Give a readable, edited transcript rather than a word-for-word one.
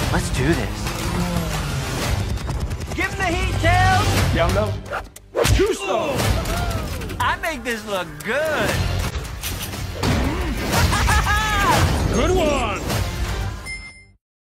Let's do this. Give him the heat, Tails! Down low. Too slow. I make this look good. Good one.